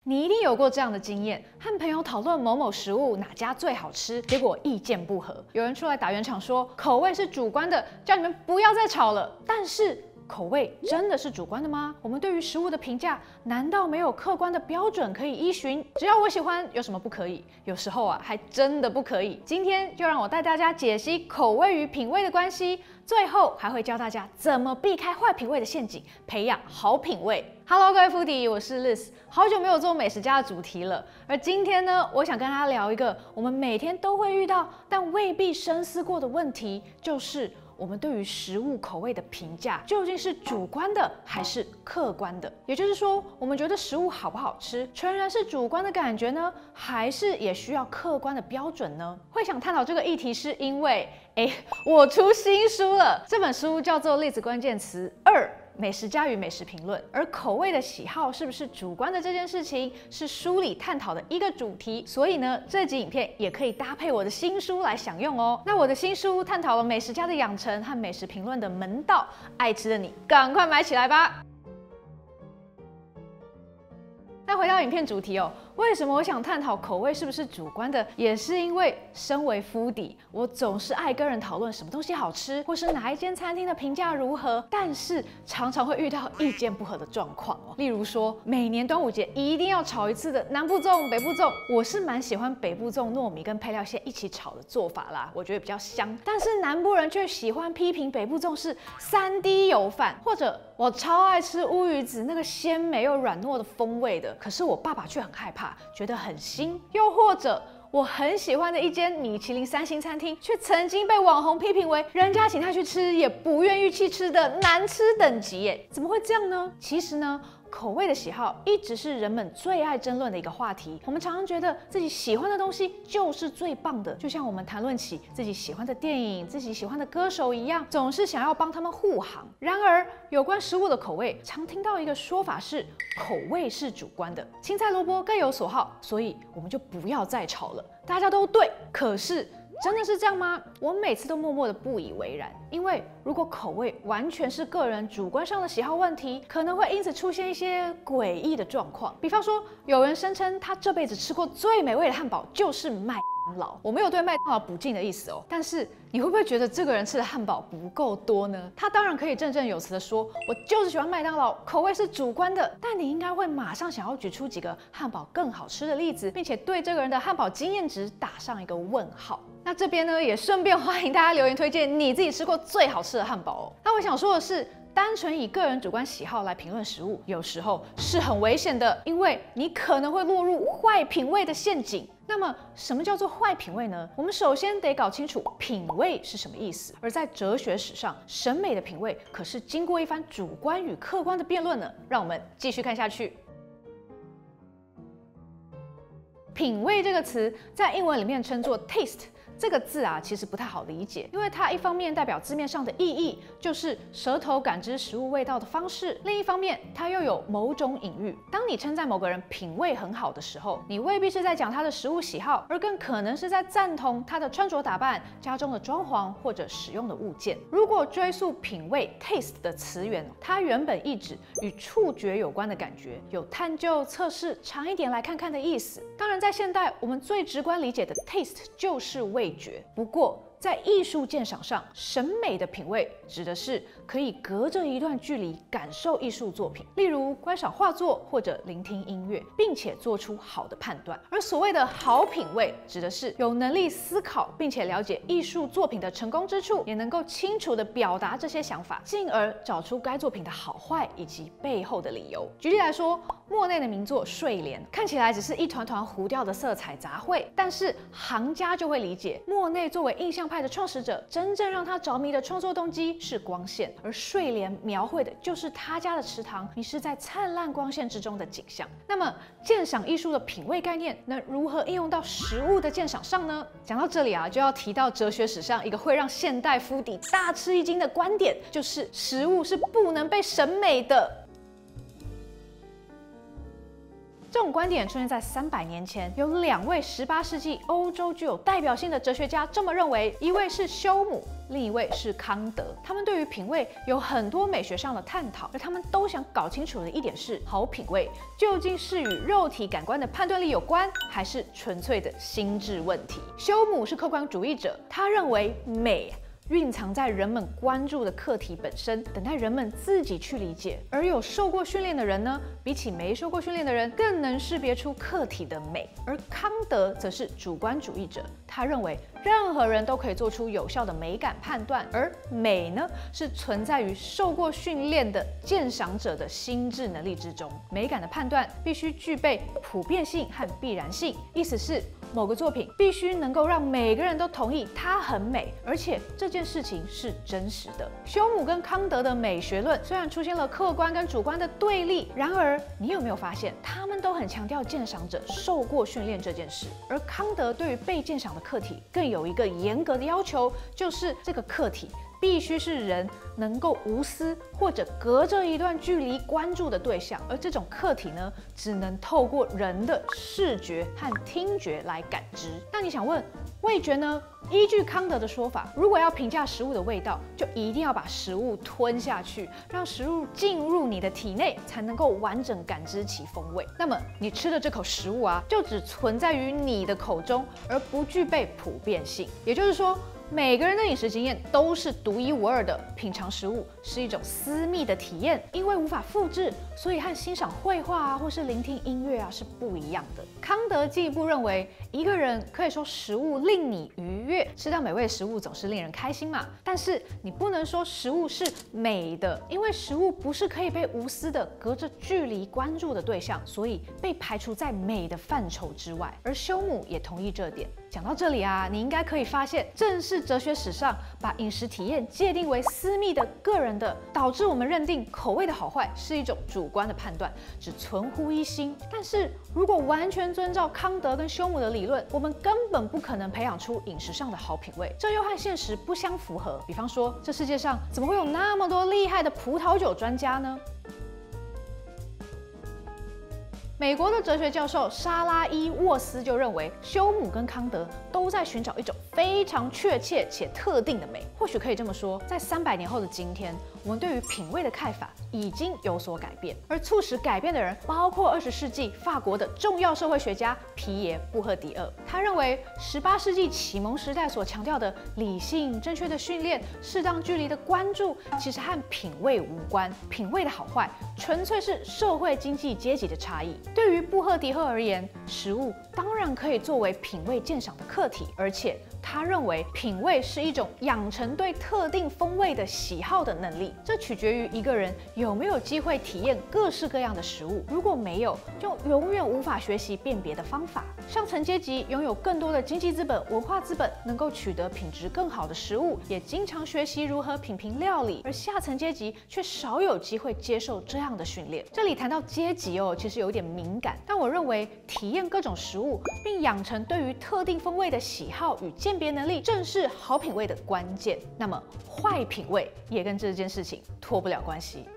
你一定有过这样的经验，和朋友讨论某某食物哪家最好吃，结果意见不合，有人出来打圆场说口味是主观的，叫你们不要再吵了。但是口味真的是主观的吗？我们对于食物的评价难道没有客观的标准可以依循？只要我喜欢，有什么不可以？有时候啊，还真的不可以。今天就让我带大家解析口味与品味的关系，最后还会教大家怎么避开坏品味的陷阱，培养好品味。Hello， 各位foodie，我是 Liz， 好久没有做美食家的主题了。而今天呢，我想跟大家聊一个我们每天都会遇到，但未必深思过的问题，就是我们对于食物口味的评价究竟是主观的还是客观的？也就是说，我们觉得食物好不好吃，全然是主观的感觉呢，还是也需要客观的标准呢？会想探讨这个议题，是因为，我出新书了，这本书叫做《Liz关键词2》。美食家与美食评论，而口味的喜好是不是主观的这件事情，是书里探讨的一个主题。所以呢，这集影片也可以搭配我的新书来享用哦。那我的新书探讨了美食家的养成和美食评论的门道，爱吃的你赶快买起来吧！那回到影片主题哦，为什么我想探讨口味是不是主观的？也是因为身为foodie，我总是爱跟人讨论什么东西好吃，或是哪一间餐厅的评价如何，但是常常会遇到意见不合的状况哦。例如说，每年端午节一定要炒一次的南部粽、北部粽，我是蛮喜欢北部粽糯米跟配料馅一起炒的做法啦，我觉得比较香。但是南部人却喜欢批评北部粽是3D 油饭，或者我超爱吃乌鱼子那个鲜美又软糯的风味的，可是我爸爸却很害怕，觉得很腥。又或者我很喜欢的一间米其林3星餐厅，却曾经被网红批评为人家请他去吃也不愿意去吃的难吃等级耶，怎么会这样呢？其实呢，口味的喜好一直是人们最爱争论的一个话题。我们常常觉得自己喜欢的东西就是最棒的，就像我们谈论起自己喜欢的电影、自己喜欢的歌手一样，总是想要帮他们护航。然而，有关食物的口味，常听到一个说法是口味是主观的，青菜萝卜各有所好，所以我们就不要再吵了。大家都对，可是真的是这样吗？我每次都默默的不以为然，因为如果口味完全是个人主观上的喜好问题，可能会因此出现一些诡异的状况。比方说，有人声称他这辈子吃过最美味的汉堡就是麦当劳，我没有对麦当劳不敬的意思哦，但是你会不会觉得这个人吃的汉堡不够多呢？他当然可以振振有词的说，我就是喜欢麦当劳，口味是主观的，但你应该会马上想要举出几个汉堡更好吃的例子，并且对这个人的汉堡经验值打上一个问号。那这边呢，也顺便欢迎大家留言推荐你自己吃过最好吃的汉堡哦。那我想说的是，单纯以个人主观喜好来评论食物，有时候是很危险的，因为你可能会落入坏品味的陷阱。那么，什么叫做坏品味呢？我们首先得搞清楚品味是什么意思。而在哲学史上，审美的品味可是经过一番主观与客观的辩论呢。让我们继续看下去。品味这个词在英文里面称作 taste。这个字啊，其实不太好理解，因为它一方面代表字面上的意义，就是舌头感知食物味道的方式；另一方面，它又有某种隐喻。当你称赞某个人品味很好的时候，你未必是在讲他的食物喜好，而更可能是在赞同他的穿着打扮、家中的装潢或者使用的物件。如果追溯品味 taste 的词源，它原本意指与触觉有关的感觉，有探究、测试、尝一点来看看的意思。当然，在现代，我们最直观理解的 taste 就是味觉。不过，在艺术鉴赏上，审美的品味指的是可以隔着一段距离感受艺术作品，例如观赏画作或者聆听音乐，并且做出好的判断。而所谓的好品味，指的是有能力思考并且了解艺术作品的成功之处，也能够清楚地表达这些想法，进而找出该作品的好坏以及背后的理由。举例来说，莫内的名作《睡莲》看起来只是一团团糊掉的色彩杂烩，但是行家就会理解，莫内作为印象派的创始者，真正让他着迷的创作动机是光线，而睡莲描绘的就是他家的池塘，你是在灿烂光线之中的景象。那么，鉴赏艺术的品味概念能如何应用到食物的鉴赏上呢？讲到这里啊，就要提到哲学史上一个会让现代foodie大吃一惊的观点，就是食物是不能被审美的。这种观点出现在300年前，有2位18世纪欧洲具有代表性的哲学家这么认为，一位是休姆， 另一位是康德。他们对于品味有很多美学上的探讨，而他们都想搞清楚的一点是，好品味究竟是与肉体感官的判断力有关，还是纯粹的心智问题？休姆是客观主义者，他认为美蕴藏在人们关注的课题本身，等待人们自己去理解。而有受过训练的人呢，比起没受过训练的人，更能识别出课题的美。而康德则是主观主义者，他认为任何人都可以做出有效的美感判断，而美呢，是存在于受过训练的鉴赏者的心智能力之中。美感的判断必须具备普遍性和必然性，意思是某个作品必须能够让每个人都同意它很美，而且这件事情是真实的。休姆跟康德的美学论虽然出现了客观跟主观的对立，然而你有没有发现，他们都很强调鉴赏者受过训练这件事？而康德对于被鉴赏的课题更有一个严格的要求，就是这个课题必须是人能够无私或者隔着一段距离关注的对象，而这种课题呢，只能透过人的视觉和听觉来感知。那你想问，味觉呢？依据康德的说法，如果要评价食物的味道，就一定要把食物吞下去，让食物进入你的体内，才能够完整感知其风味。那么你吃的这口食物啊，就只存在于你的口中，而不具备普遍性。也就是说，每个人的饮食经验都是独一无二的，品尝食物是一种私密的体验，因为无法复制，所以和欣赏绘画啊，或是聆听音乐啊是不一样的。康德进一步认为，一个人可以说食物令你愉悦，吃到美味的食物总是令人开心嘛，但是你不能说食物是美的，因为食物不是可以被无私的隔着距离关注的对象，所以被排除在美的范畴之外。而休姆也同意这点。讲到这里啊，你应该可以发现，正是哲学史上把饮食体验界定为私密的、个人的，导致我们认定口味的好坏是一种主观的判断，只存乎一心。但是如果完全遵照康德跟休姆的理论，我们根本不可能培养出饮食上的好品味，这又和现实不相符合。比方说，这世界上怎么会有那么多厉害的葡萄酒专家呢？美国的哲学教授莎拉伊沃斯就认为，休姆跟康德都在寻找一种非常确切且特定的美。或许可以这么说，在300年后的今天，我们对于品味的看法已经有所改变，而促使改变的人包括20世纪法国的重要社会学家皮耶·布赫迪厄。他认为，18世纪启蒙时代所强调的理性、正确的训练、适当距离的关注，其实和品味无关。品味的好坏，纯粹是社会经济阶级的差异。对于布赫迪厄而言，食物当然可以作为品味鉴赏的课题，而且他认为品味是一种养成对特定风味的喜好的能力，这取决于一个人有没有机会体验各式各样的食物。如果没有，就永远无法学习辨别的方法。上层阶级拥有更多的经济资本、文化资本，能够取得品质更好的食物，也经常学习如何品评料理，而下层阶级却少有机会接受这样的训练。这里谈到阶级哦，其实有点敏感，但我认为体验各种食物，并养成对于特定风味的喜好与鉴别能力，正是好品味的关键。那么坏品味也跟这件事情脱不了关系。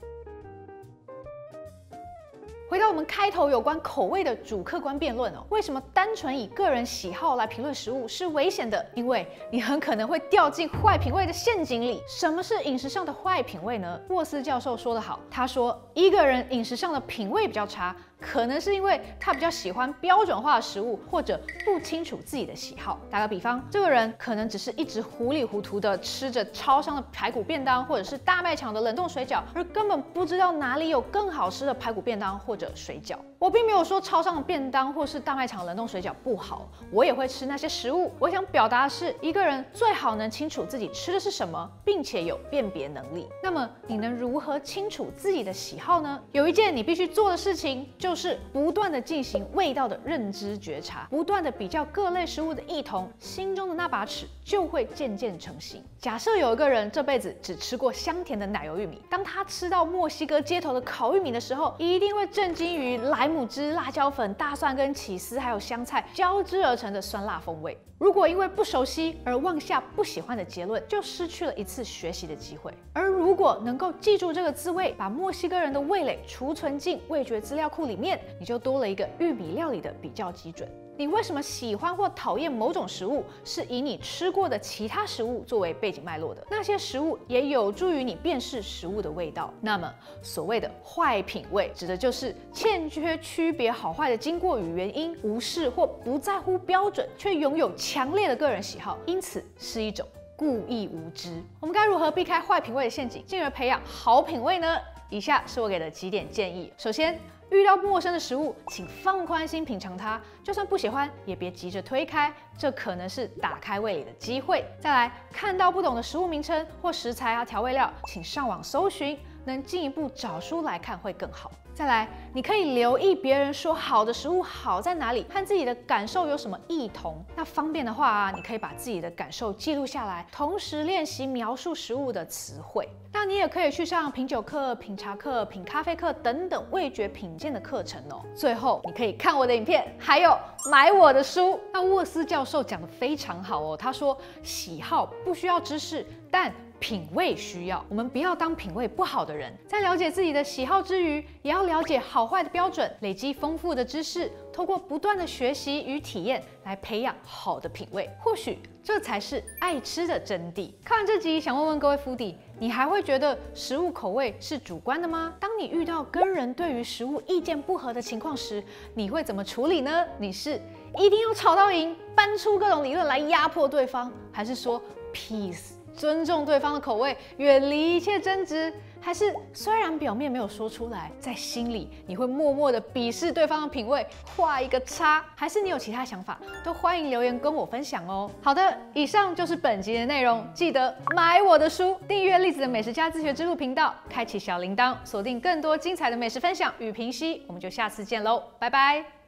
回到我们开头有关口味的主客观辩论哦，为什么单纯以个人喜好来评论食物是危险的？因为你很可能会掉进坏品味的陷阱里。什么是饮食上的坏品味呢？沃斯教授说得好，他说一个人饮食上的品味比较差，可能是因为他比较喜欢标准化的食物，或者不清楚自己的喜好。打个比方，这个人可能只是一直糊里糊涂的吃着超商的排骨便当，或者是大卖场的冷冻水饺，而根本不知道哪里有更好吃的排骨便当或者水饺。我并没有说超商的便当或是大卖场冷冻水饺不好，我也会吃那些食物。我想表达的是，一个人最好能清楚自己吃的是什么，并且有辨别能力。那么你能如何清楚自己的喜好呢？有一件你必须做的事情，就是不断的进行味道的认知觉察，不断的比较各类食物的异同，心中的那把尺就会渐渐成型。假设有一个人这辈子只吃过香甜的奶油玉米，当他吃到墨西哥街头的烤玉米的时候，一定会震惊于莱姆汁、辣椒粉、大蒜跟起司还有香菜交织而成的酸辣风味。如果因为不熟悉而妄下不喜欢的结论，就失去了一次学习的机会。而如果能够记住这个滋味，把墨西哥人的味蕾储存进味觉资料库里面，你就多了一个玉米料理的比较基准。 你为什么喜欢或讨厌某种食物，是以你吃过的其他食物作为背景脉络的。那些食物也有助于你辨识食物的味道。那么，所谓的坏品味，指的就是欠缺区别好坏的经过与原因，无视或不在乎标准，却拥有强烈的个人喜好，因此是一种故意无知。我们该如何避开坏品味的陷阱，进而培养好品味呢？以下是我给的几点建议。首先，遇到陌生的食物，请放宽心品尝它，就算不喜欢，也别急着推开，这可能是打开味蕾的机会。再来，看到不懂的食物名称或食材调味料，请上网搜寻，能进一步找书来看会更好。再来，你可以留意别人说好的食物好在哪里，和自己的感受有什么异同。那方便的话你可以把自己的感受记录下来，同时练习描述食物的词汇。那你也可以去上品酒课、品茶课、品咖啡课等等味觉品鉴的课程哦。最后，你可以看我的影片，还有买我的书。那沃斯教授讲得非常好哦，他说喜好不需要知识，但品味需要。我们不要当品味不好的人，在了解自己的喜好之余，也要了解好坏的标准，累积丰富的知识，透过不断的学习与体验来培养好的品味。或许这才是爱吃的真谛。看完这集，想问问各位foodie，你还会觉得食物口味是主观的吗？当你遇到跟人对于食物意见不合的情况时，你会怎么处理呢？你是一定要吵到赢，搬出各种理论来压迫对方，还是说 peace？尊重对方的口味，远离一切争执，还是虽然表面没有说出来，在心里你会默默的鄙视对方的品味，画一个叉？还是你有其他想法，都欢迎留言跟我分享哦。好的，以上就是本集的内容，记得买我的书，订阅栗子的美食家自学之路频道，开启小铃铛，锁定更多精彩的美食分享与评析。我们就下次见喽，拜拜。